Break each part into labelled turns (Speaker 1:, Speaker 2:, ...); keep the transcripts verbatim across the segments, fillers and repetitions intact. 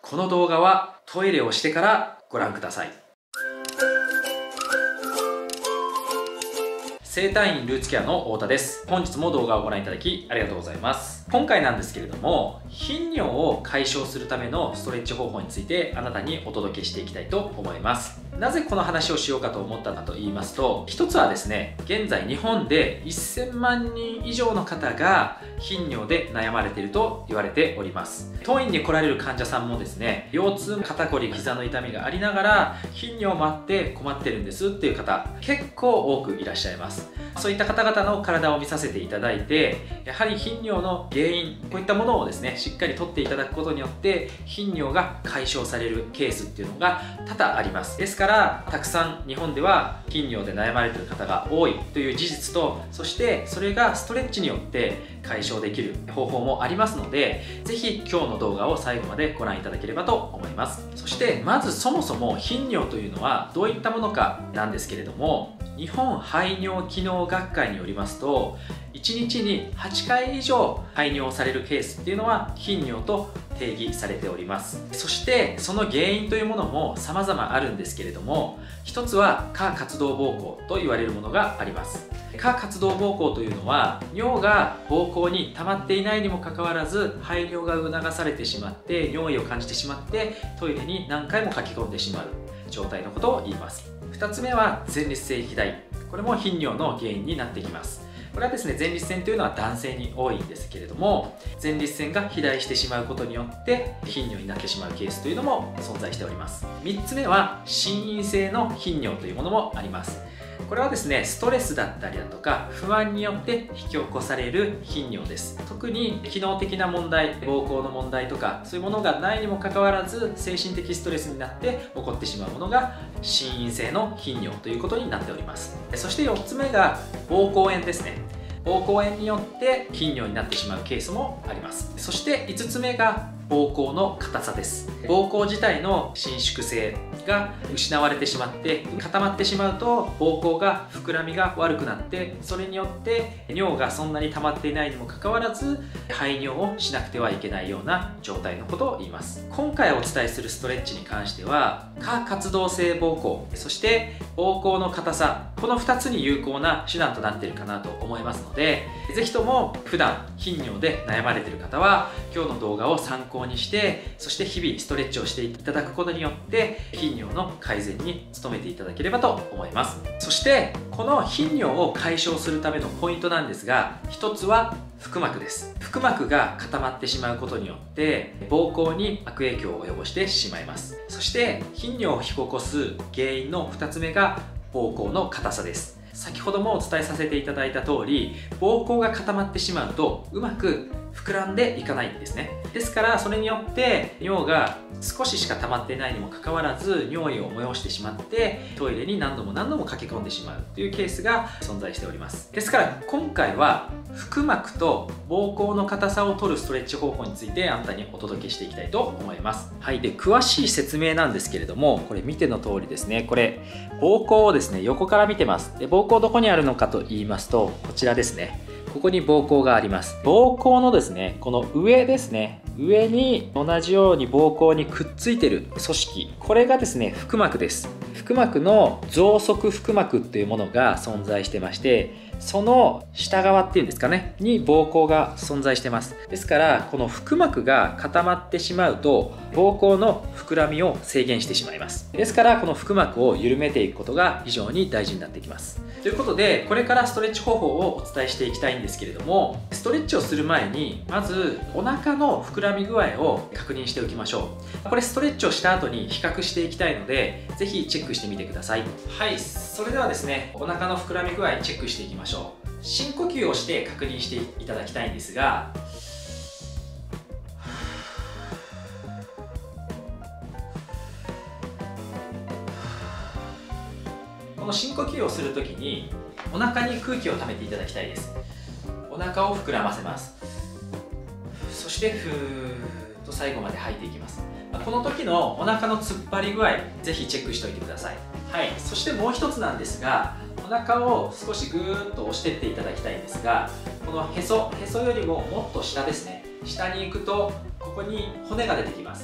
Speaker 1: この動画はトイレをしてからご覧ください。整体院ルーツケアの太田です。本日も動画をご覧いただきありがとうございます。今回なんですけれども、頻尿を解消するためのストレッチ方法についてあなたにお届けしていきたいと思います。なぜこの話をしようかと思ったかと言いますと、一つはですね、現在日本でせんまんにん以上の方が頻尿で悩まれていると言われております。当院に来られる患者さんもですね、腰痛、肩こり、膝の痛みがありながら頻尿もあって困ってるんですっていう方、結構多くいらっしゃいます。そういった方々の体を見させていただいて、やはり頻尿の原因、こういったものをですね、しっかりとっていただくことによって頻尿が解消されるケースっていうのが多々あります。ですからたくさん日本では頻尿で悩まれている方が多いという事実と、そしてそれがストレッチによって解消できる方法もありますので、ぜひ今日の動画を最後までご覧いただければと思います。そしてまずそもそも頻尿というのはどういったものかなんですけれども、日本排尿機能学会によりますと、いちにちにはちかい以上排尿されるケースっていうのは頻尿と定義されております。そしてその原因というものも様々あるんですけれども、一つは過活動膀胱と言われるものがあります。過活動膀胱というのは、尿が膀胱に溜まっていないにもかかわらず排尿が促されてしまって尿意を感じてしまってトイレに何回も書き込んでしまう状態のことを言います。ふたつめは前立腺肥大、これも頻尿の原因になってきます。これはですね、前立腺というのは男性に多いんですけれども、前立腺が肥大してしまうことによって頻尿になってしまうケースというのも存在しております。みっつめは心因性の頻尿というものもあります。これはですね、ストレスだったりだとか不安によって引き起こされる頻尿です。特に機能的な問題、膀胱の問題とかそういうものがないにもかかわらず精神的ストレスになって起こってしまうものが心因性の頻尿ということになっております。そしてよっつめが膀胱炎ですね。膀胱炎によって頻尿になってしまうケースもあります。そしていつつめが膀胱の硬さです。膀胱自体の伸縮性が失われてしまって固まってしまうと、膀胱が膨らみが悪くなって、それによって尿がそんなに溜まっていないにもかかわらず排尿をしなくてはいけないような状態のことを言います。今回お伝えするストレッチに関しては、過活動性膀胱、そして膀胱の硬さ、このふたつに有効な手段となっているかなと思いますので、ぜひとも普段頻尿で悩まれている方は今日の動画を参考にして、そして日々ストレッチをしていただくことによって頻尿の改善に努めていただければと思います。そしてこの頻尿を解消するためのポイントなんですが、一つは腹膜です。腹膜が固まってしまうことによって膀胱に悪影響を及ぼしてしまいます。そして頻尿を引き起こす原因のふたつめが膀胱の硬さです。先ほどもお伝えさせていただいた通り、膀胱が固まってしまうとうまく膨らんでいかないんですね。ですからそれによって尿が少ししか溜まっていないにもかかわらず尿意を催してしまってトイレに何度も何度も駆け込んでしまうというケースが存在しております。ですから今回は腹膜と膀胱の硬さを取るストレッチ方法についてあなたにお届けしていきたいと思います。はい。で、詳しい説明なんですけれども、これ見ての通りですね、これ膀胱をですね横から見てます。で、膀胱どこにあるのかと言いますと、こちらですね。ここに膀胱があります。膀胱のですね、この上ですね、上に同じように膀胱にくっついている組織、これがですね腹膜です。腹膜の増側腹膜っていうものが存在してまして、その下側っていうんですかねに膀胱が存在してます。ですからこの腹膜が固まってしまうと膀胱の膨らみを制限してしまいます。ですからこの腹膜を緩めていくことが非常に大事になってきます。ということで、これからストレッチ方法をお伝えしていきたいんですけれども、ストレッチをする前にまずお腹の膨らみ具合を確認しておきましょう。これストレッチをした後に比較していきたいので、ぜひチェックしてみてください。はい、それではですね、お腹の膨らみ具合チェックしていきましょう。深呼吸をして確認していただきたいんですが、この深呼吸をするときにお腹に空気を溜めていただきたいです。お腹を膨らませます。そしてふーっと最後まで吐いていきます。この時のお腹の突っ張り具合、ぜひチェックしておいてください。はい、そしてもう一つなんですが、お腹を少しぐーっと押していっていただきたいんですが、このへそ、へそよりももっと下ですね、下に行くとここに骨が出てきます。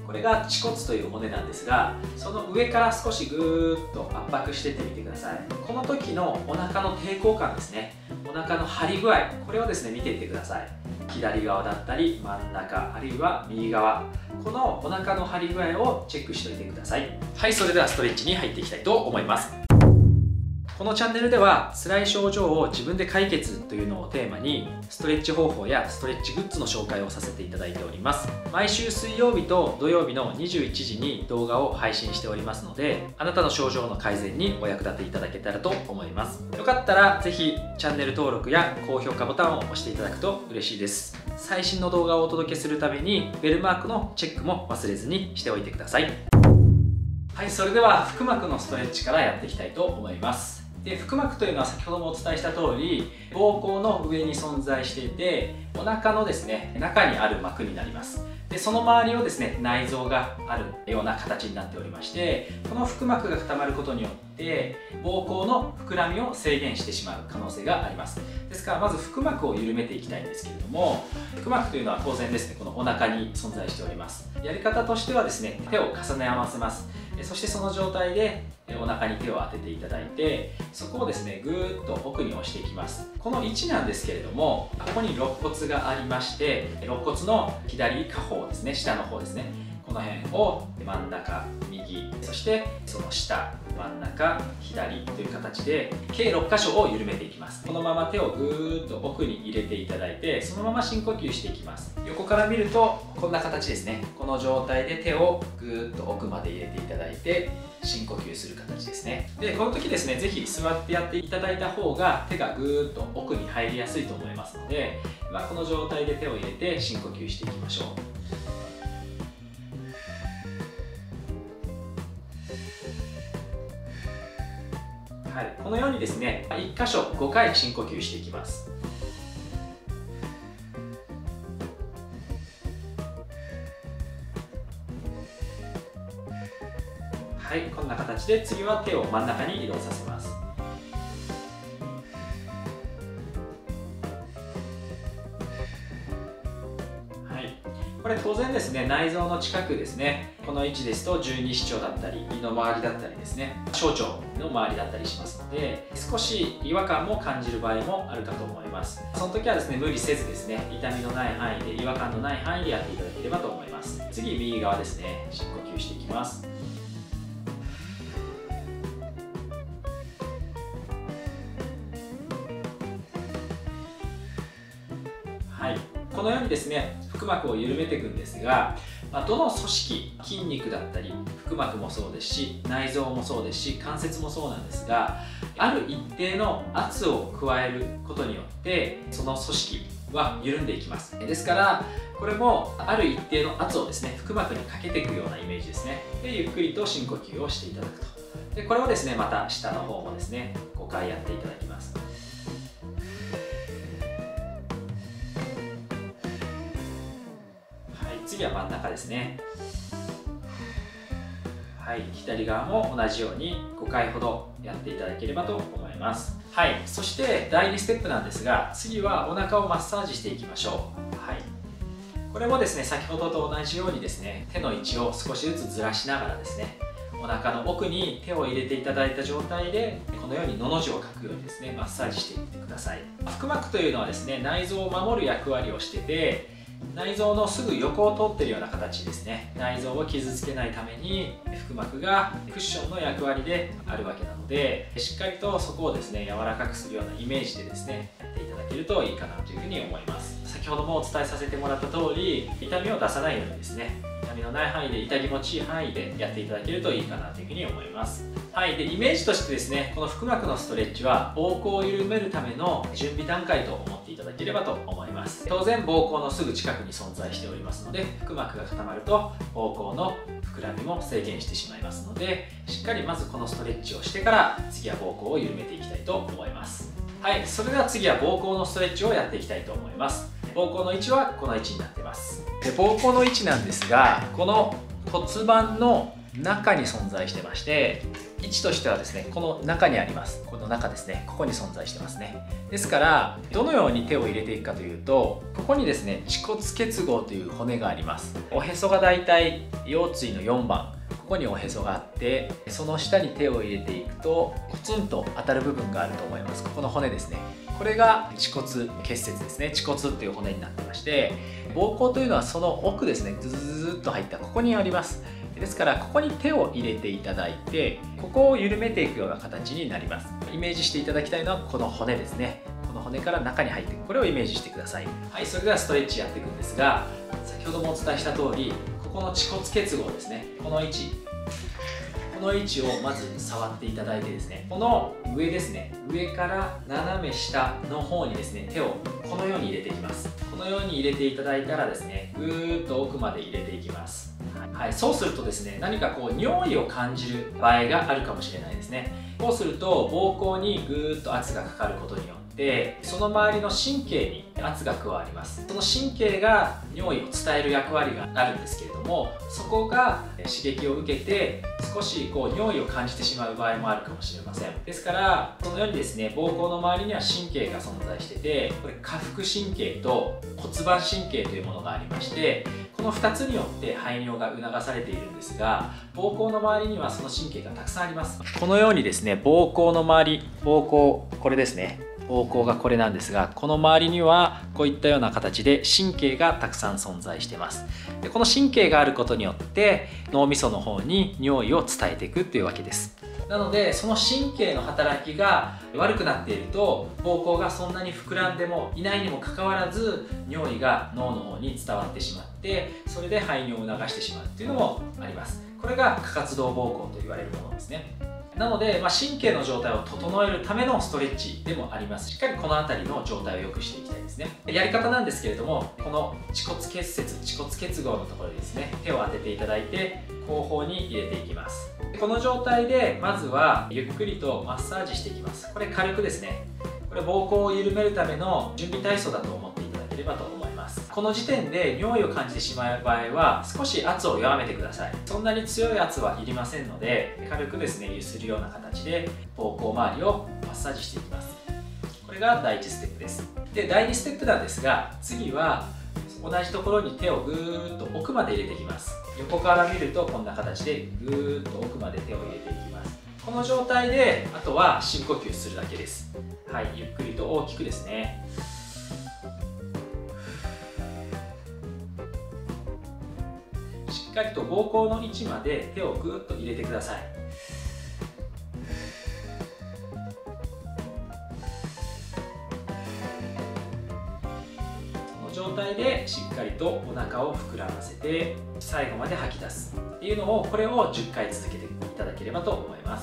Speaker 1: これが恥骨という骨なんですが、その上から少しぐーっと圧迫していってみてください。この時のお腹の抵抗感ですね、お腹の張り具合、これをですね見ていってください。左側だったり真ん中、あるいは右側、このお腹の張り具合をチェックしておいてください。はい、それではストレッチに入っていきたいと思います。このチャンネルでは辛い症状を自分で解決というのをテーマにストレッチ方法やストレッチグッズの紹介をさせていただいております。毎週水曜日と土曜日のにじゅういちじに動画を配信しておりますので、あなたの症状の改善にお役立ていただけたらと思います。よかったらぜひチャンネル登録や高評価ボタンを押していただくと嬉しいです。最新の動画をお届けするためにベルマークのチェックも忘れずにしておいてください。はい、それでは腹膜のストレッチからやっていきたいと思います。で、腹膜というのは先ほどもお伝えした通り、膀胱の上に存在していて、お腹のですね中にある膜になります。で、その周りをですね内臓があるような形になっておりまして、この腹膜が固まることによって膀胱の膨らみを制限してしまう可能性があります。ですからまず腹膜を緩めていきたいんですけれども、腹膜というのは当然ですねこのお腹に存在しております。やり方としてはですね、手を重ね合わせます。そしてその状態でお腹に手を当てていただいて、そこをですねぐーっと奥に押していきます。この位置なんですけれども、ここに肋骨がありまして、肋骨の左下方ですね、下の方ですね、この辺を真ん中、右、そしてその下、真ん中、左という形で計ろっかしょを緩めていきます。このまま手をぐーっと奥に入れていただいて、そのまま深呼吸していきます。横から見るとこんな形ですね。この状態で手をぐーっと奥まで入れていただいて深呼吸する形ですね。で、この時ですね、ぜひ座ってやっていただいた方が手がぐーっと奥に入りやすいと思いますので、まあ、この状態で手を入れて深呼吸していきましょう。はい、このようにですねいっかしょごかい深呼吸していきます。はい、こんな形で次は手を真ん中に移動させます。はい、これ当然ですね内臓の近くですね、この位置ですと十二指腸だったり胃の周りだったりですね、小腸の周りだったりしますので、少し違和感も感じる場合もあるかと思います。その時はですね無理せずですね、痛みのない範囲で違和感のない範囲でやっていただければと思います。次、右側ですね、深呼吸していきます。はい、このようにですね腹膜を緩めていくんですが、まあ、どの組織、筋肉だったり腹膜もそうですし、内臓もそうですし、関節もそうなんですが、ある一定の圧を加えることによってその組織は緩んでいきます。ですからこれもある一定の圧をですね腹膜にかけていくようなイメージですね。で、ゆっくりと深呼吸をしていただくと。で、これをですねまた下の方もですねごかいやっていただきます。次は真ん中ですね。はい、左側も同じようにごかいほどやっていただければと思います。はい、そしてだいにステップなんですが、次はお腹をマッサージしていきましょう。はい、これもですね先ほどと同じようにですね手の位置を少しずつずらしながらですね、お腹の奥に手を入れていただいた状態でこのようにのの字を書くようにですねマッサージしていってください。腹膜というのはですね内臓を守る役割をしてて、内臓のすぐ横を通っているような形ですね。内臓を傷つけないために腹膜がクッションの役割であるわけなので、しっかりとそこをですね柔らかくするようなイメージでですねやっていただけるといいかなというふうに思います。先ほどもお伝えさせてもらった通り、痛みを出さないようにですね、痛みのない範囲で痛気持ちいい範囲でやっていただけるといいかなというふうに思います。はい、でイメージとしてですね、この腹膜のストレッチは膀胱を緩めるための準備段階と思っていただければと思います。当然膀胱のすぐ近くに存在しておりますので、腹膜が固まると膀胱の膨らみも制限してしまいますので、しっかりまずこのストレッチをしてから次は膀胱を緩めていきたいと思います。はい、それでは次は膀胱のストレッチをやっていきたいと思います。膀胱の位置はこの位置になっています。で、膀胱の位置なんですが、この骨盤の中に存在してまして、 位置としてはですね、この中にあります。この中ですね、ここに存在してますね。ですからどのように手を入れていくかというと、ここにですね恥骨結合という骨があります。おへそがだいたい腰椎のよんばん、ここにおへそがあって、その下に手を入れていくとコツンと当たる部分があると思います。ここの骨ですね、これが恥骨結節ですね。恥骨っていう骨になってまして、膀胱というのはその奥ですね、ズズズズっと入ったここにあります。ですからここに手を入れていただいて、ここを緩めていくような形になります。イメージしていただきたいのはこの骨ですね。この骨から中に入っていく、これをイメージしてください。はい、それではストレッチやっていくんですが、先ほどもお伝えした通り、ここの恥骨結合ですね、この位置この位置をまず触っていただいてですね、この上ですね、上から斜め下の方にですね、手をこのように入れていきます。このように入れていただいたらですね、ぐーっと奥まで入れていきます。はい、そうするとですね、何かこう尿意を感じる場合があるかもしれないですね。こうすると膀胱にぐーっと圧がかかることによって、その周りの神経に圧が加わります。その神経が尿意を伝える役割があるんですけれども、そこが刺激を受けて少しこう尿意を感じてしまう場合もあるかもしれません。ですからそのようにですね、膀胱の周りには神経が存在してて、これ下腹神経と骨盤神経というものがありまして、このふたつによって排尿が促されているんですが、膀胱の周りにはその神経がたくさんあります。このようにですね、膀胱の周り、膀胱これですね、膀胱がこれなんですが、この周りにはこういったような形で神経がたくさん存在しています。でこの神経があることによって脳みその方に尿意を伝えていくというわけです。なのでその神経の働きが悪くなっていると、膀胱がそんなに膨らんでもいないにもかかわらず尿意が脳の方に伝わってしまって、それで排尿を促してしまうっていうのもあります。これが過活動膀胱と言われるものですね。なので、まあ、神経の状態を整えるためのストレッチでもあります。しっかりこの辺りの状態を良くしていきたいですね。やり方なんですけれども、この恥骨結節、恥骨結合のところにですね、手を当てていただいて後方に入れていきます。この状態でまずはゆっくりとマッサージしていきます。これ軽くですね、これ膀胱を緩めるための準備体操だと思っていただければと思います。この時点で尿意を感じてしまう場合は少し圧を弱めてください。そんなに強い圧はいりませんので、軽くですね揺するような形で膀胱周りをマッサージしていきます。これがだいいちステップです。でだいにステップなんですが、次は同じところに手をぐーっと奥まで入れていきます。横から見るとこんな形でぐーっと奥まで手を入れていきます。この状態であとは深呼吸するだけです。はい、ゆっくりと大きくですね。しっかりと膀胱の位置まで手をぐーっと入れてください。この状態でしっかりとお腹を膨らませて最後まで吐き出すっていうのを、これをじゅっかい続けていただければと思います。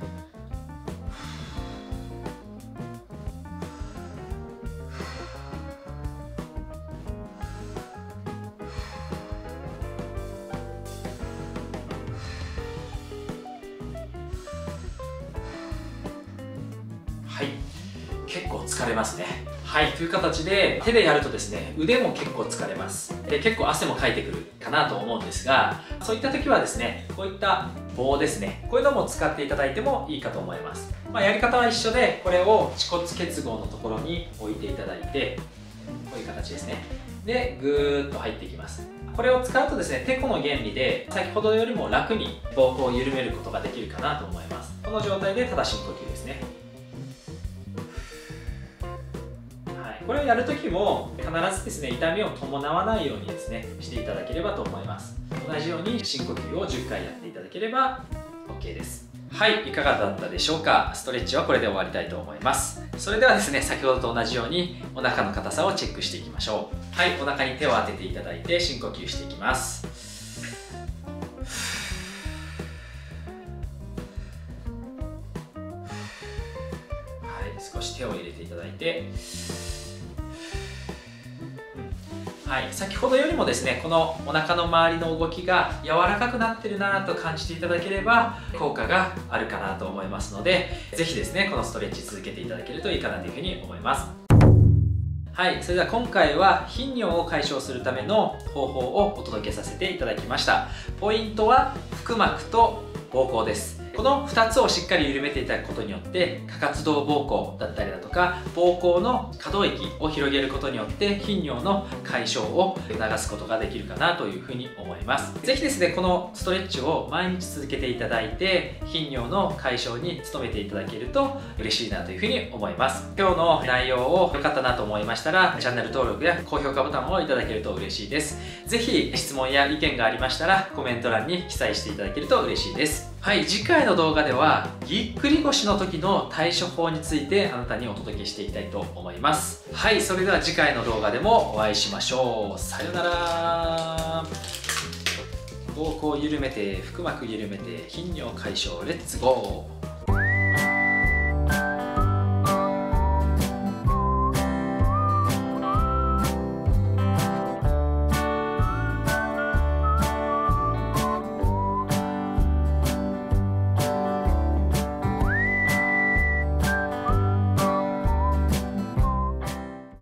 Speaker 1: はい、結構疲れますね。はい、という形で手でやるとですね、腕も結構疲れます。で、結構汗もかいてくるかなと思うんですが、そういった時はですね、こういった棒ですね、こういうのも使っていただいてもいいかと思います。まあ、やり方は一緒で、これを恥骨結合のところに置いていただいて、こういう形ですね。で、ぐーっと入っていきます。これを使うとですね、てこの原理で先ほどよりも楽に膀胱を緩めることができるかなと思います。この状態でただ深呼吸ですね。これをやるときも必ずですね、痛みを伴わないようにですね、していただければと思います。同じように深呼吸をじゅっかいやっていただければ OK です。はい、いかがだったでしょうか。ストレッチはこれで終わりたいと思います。それではですね、先ほどと同じようにお腹の硬さをチェックしていきましょう。はい、お腹に手を当てていただいて深呼吸していきます。はい、少し手を入れていただいて、はい、先ほどよりもですね、このお腹の周りの動きが柔らかくなってるなと感じていただければ効果があるかなと思いますので、ぜひですねこのストレッチ続けていただけるといいかなというふうに思います。はい、それでは今回は頻尿を解消するための方法をお届けさせていただきました。ポイントは腹膜と膀胱です。 このふたつをしっかり緩めていただくことによって過活動膀胱だったりだとか膀胱の可動域を広げることによって頻尿の解消を促すことができるかなというふうに思います。ぜひですねこのストレッチを毎日続けていただいて頻尿の解消に努めていただけると嬉しいなというふうに思います。今日の内容を良かったなと思いましたらチャンネル登録や高評価ボタンをいただけると嬉しいです。ぜひ質問や意見がありましたらコメント欄に記載していただけると嬉しいです。はい、次回の動画ではぎっくり腰の時の対処法についてあなたにお届けしていきたいと思います。はい、それでは次回の動画でもお会いしましょう。さよなら。膀胱を緩めて腹膜緩めて頻尿解消レッツゴー。